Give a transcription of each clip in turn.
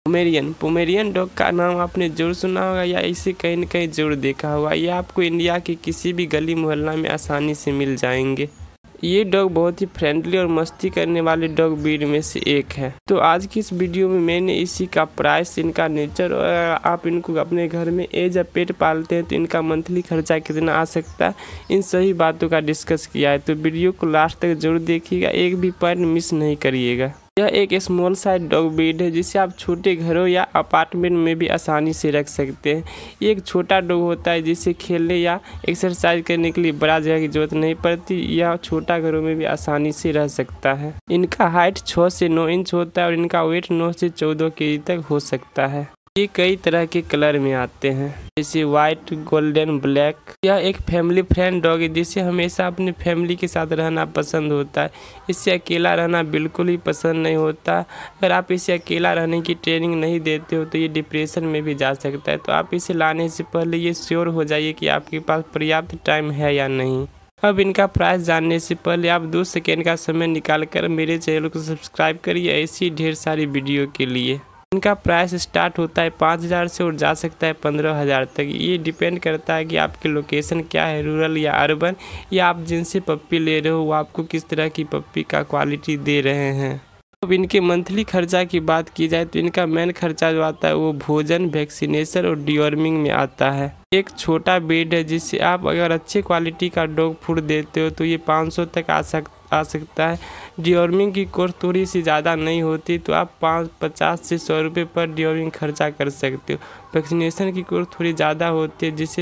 Pomeranian dog का नाम आपने जरूर सुना होगा या इसे कहीं न कहीं जरूर देखा होगा। ये आपको इंडिया के किसी भी गली मोहल्ला में आसानी से मिल जाएंगे। ये डॉग बहुत ही फ्रेंडली और मस्ती करने वाले डॉग ब्रीड में से एक है। तो आज की इस वीडियो में मैंने इसी का प्राइस, इनका नेचर और आप इनको अपने घर में एज अ पेट पालते हैं तो इनका मंथली खर्चा कितना आ सकता है, इन सभी बातों का डिस्कस किया है। तो वीडियो को लास्ट तक जरूर देखिएगा, एक भी पॉइंट मिस नहीं करिएगा। यह एक स्मॉल साइज डॉग ब्रीड है जिसे आप छोटे घरों या अपार्टमेंट में भी आसानी से रख सकते हैं। ये एक छोटा डॉग होता है जिसे खेलने या एक्सरसाइज करने के लिए बड़ा जगह की जरूरत नहीं पड़ती। यह छोटा घरों में भी आसानी से रह सकता है। इनका हाइट 6 से 9 इंच होता है और इनका वेट 9 से 14 केजी तक हो सकता है। ये कई तरह के कलर में आते हैं जैसे वाइट, गोल्डन, ब्लैक। यह एक फैमिली फ्रेंड डॉग है जिसे हमेशा अपनी फैमिली के साथ रहना पसंद होता है। इसे अकेला रहना बिल्कुल ही पसंद नहीं होता। अगर आप इसे अकेला रहने की ट्रेनिंग नहीं देते हो तो ये डिप्रेशन में भी जा सकता है। तो आप इसे लाने से पहले ये श्योर हो जाइए कि आपके पास पर्याप्त टाइम है या नहीं। अब इनका प्राइस जानने से पहले आप 2 सेकेंड का समय निकालकर मेरे चैनल को सब्सक्राइब करिए ऐसी ढेर सारी वीडियो के लिए। इनका प्राइस स्टार्ट होता है 5,000 से और जा सकता है 15,000 तक। ये डिपेंड करता है कि आपकी लोकेशन क्या है, रूरल या अर्बन, या आप जिनसे पप्पी ले रहे हो वो आपको किस तरह की पप्पी का क्वालिटी दे रहे हैं। अब इनके मंथली खर्चा की बात की जाए तो इनका मेन खर्चा जो आता है वो भोजन, वैक्सीनेशन और डिवॉर्मिंग में आता है। एक छोटा ब्रीड है जिससे आप अगर अच्छे क्वालिटी का डॉग फूड देते हो तो ये 500 तक आ सकता है। डिवॉर्मिंग की कॉस्ट थोड़ी सी ज़्यादा नहीं होती तो आप 50 से 100 रुपये पर डिवॉर्मिंग खर्चा कर सकते हो। वैक्सीनेशन की कॉस्ट थोड़ी ज़्यादा होती है जिसे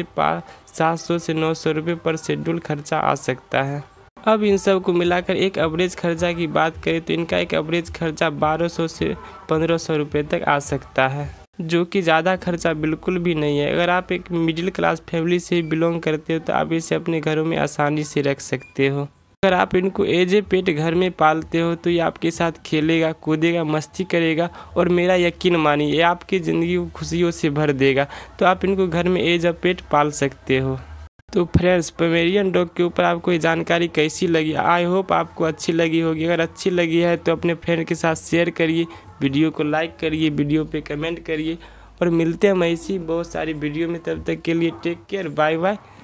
700 से 900 रुपये पर शेड्यूल खर्चा आ सकता है। अब इन सब को मिलाकर एक एवरेज खर्चा की बात करें तो इनका एक एवरेज खर्चा 1200 से 1500 रुपये तक आ सकता है, जो कि ज़्यादा खर्चा बिल्कुल भी नहीं है। अगर आप एक मिडिल क्लास फैमिली से बिलोंग करते हो तो आप इसे अपने घरों में आसानी से रख सकते हो। अगर आप इनको एज ए पेट घर में पालते हो तो ये आपके साथ खेलेगा, कूदेगा, मस्ती करेगा और मेरा यकीन मानिए ये आपकी ज़िंदगी को खुशियों से भर देगा। तो आप इनको घर में एज अ पेट पाल सकते हो। तो फ्रेंड्स, पोमेरियन डॉग के ऊपर आपको ये जानकारी कैसी लगी? आई होप आपको अच्छी लगी होगी। अगर अच्छी लगी है तो अपने फ्रेंड के साथ शेयर करिए, वीडियो को लाइक करिए, वीडियो पे कमेंट करिए और मिलते हैं हम ऐसी बहुत सारी वीडियो में। तब तक के लिए टेक केयर, बाय बाय।